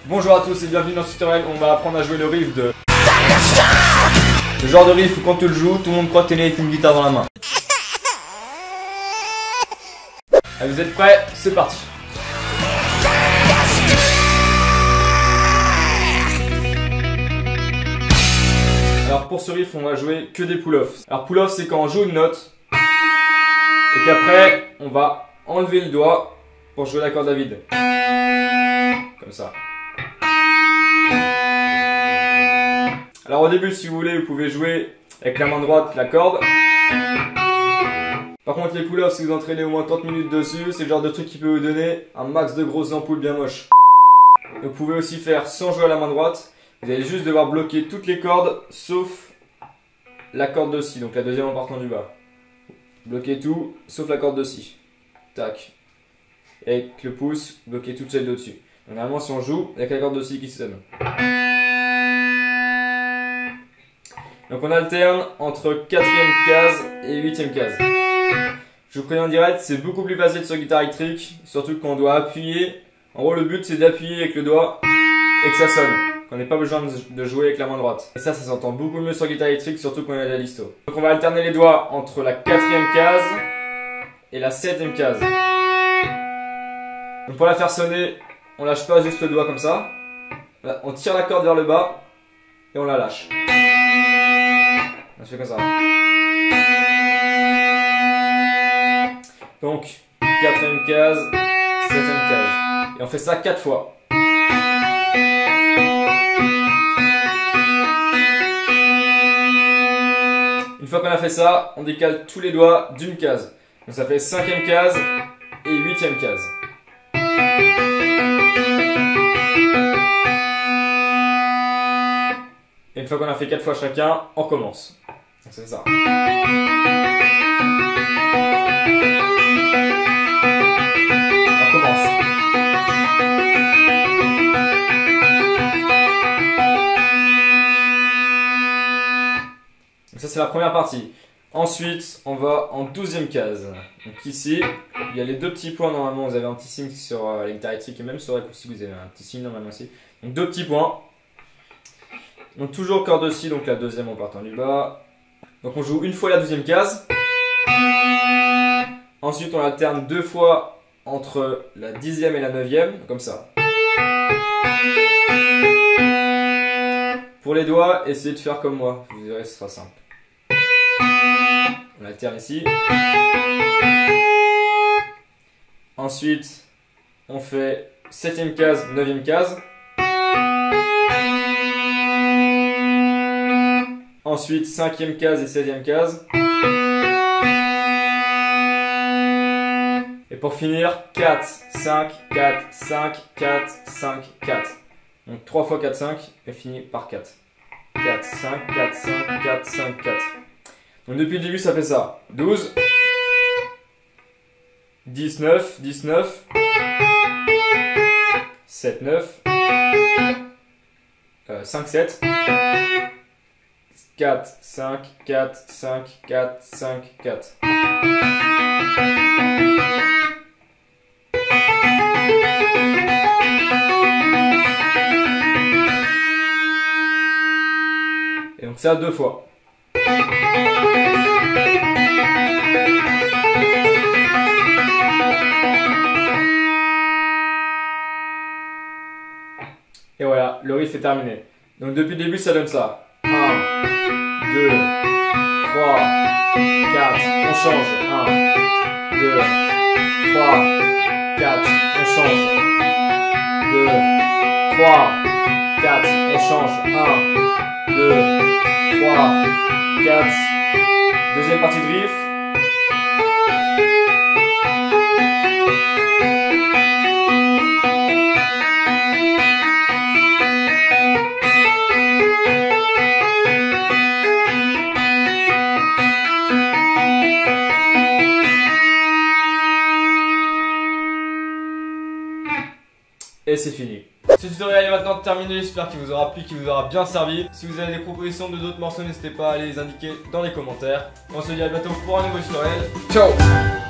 Bonjour à tous et bienvenue dans ce tutoriel où on va apprendre à jouer le riff de... Le genre de riff où quand tu le joues, tout le monde croit que t'es né avec une guitare dans la main. Allez, vous êtes prêts? C'est parti. Alors pour ce riff, on va jouer que des pull-offs. Alors pull-off, c'est quand on joue une note et qu'après, on va enlever le doigt pour jouer l'accord David. Comme ça. Alors au début, si vous voulez, vous pouvez jouer avec la main droite la corde. Par contre, les pull-offs, si vous entraînez au moins 30 minutes dessus, c'est le genre de truc qui peut vous donner un max de grosses ampoules bien moches. Vous pouvez aussi faire sans jouer à la main droite. Vous allez juste devoir bloquer toutes les cordes, sauf la corde de si, donc la deuxième en partant du bas. Bloquez tout, sauf la corde de si. Tac. Et avec le pouce, bloquez toutes celles de-dessus. Normalement, si on joue, il n'y a que la corde de si qui sonne. Donc on alterne entre 4ème case et 8ème case. Je vous préviens en direct, c'est beaucoup plus facile sur guitare électrique, surtout quand on doit appuyer. En gros, le but c'est d'appuyer avec le doigt et que ça sonne. Qu'on n'ait pas besoin de jouer avec la main droite. Et ça s'entend beaucoup mieux sur guitare électrique, surtout quand on a de la listo. Donc on va alterner les doigts entre la 4ème case et la 7ème case. Donc pour la faire sonner, on lâche pas juste le doigt comme ça. On tire la corde vers le bas et on la lâche. On fait comme ça. Donc, 4ème case, 7ème case. Et on fait ça 4 fois. Une fois qu'on a fait ça, on décale tous les doigts d'une case. Donc ça fait 5ème case et 8ème case. Et une fois qu'on a fait 4 fois chacun, on recommence. Donc c'est ça. On recommence. Donc ça c'est la première partie. Ensuite, on va en 12ème case. Donc ici, il y a les deux petits points normalement. Vous avez un petit signe sur la guitare électrique et même sur l'acoustique, vous avez un petit signe normalement aussi. Donc deux petits points. Donc toujours corde de si, donc la deuxième en partant du bas. Donc on joue une fois la 12ème case. Ensuite on alterne deux fois entre la 10ème et la 9ème, comme ça. Pour les doigts, essayez de faire comme moi, vous verrez ce sera simple. On alterne ici. Ensuite on fait 7ème case, 9ème case. Ensuite, 5ème case et 16ème case. Et pour finir, 4, 5, 4, 5, 4, 5, 4. Donc 3 fois 4, 5 et finit par 4. 4, 5, 4, 5, 4, 5, 4. Donc depuis le début, ça fait ça. 12, 19, 19, 7, 9, 5, 7. 4, 5, 4, 5, 4, 5, 4. Et donc ça deux fois. Et voilà, le riff est terminé. Donc depuis le début, ça donne ça. 1, 2, 3, 4, on change. 1, 2, 3, 4, on change. 2, 3, 4, on change. 1, 2, 3, 4. Deuxième partie de riff. Et c'est fini. Ce tutoriel est maintenant terminé, j'espère qu'il vous aura plu, qu'il vous aura bien servi. Si vous avez des propositions de d'autres morceaux, n'hésitez pas à les indiquer dans les commentaires. On se dit à bientôt pour un nouveau tutoriel. Ciao!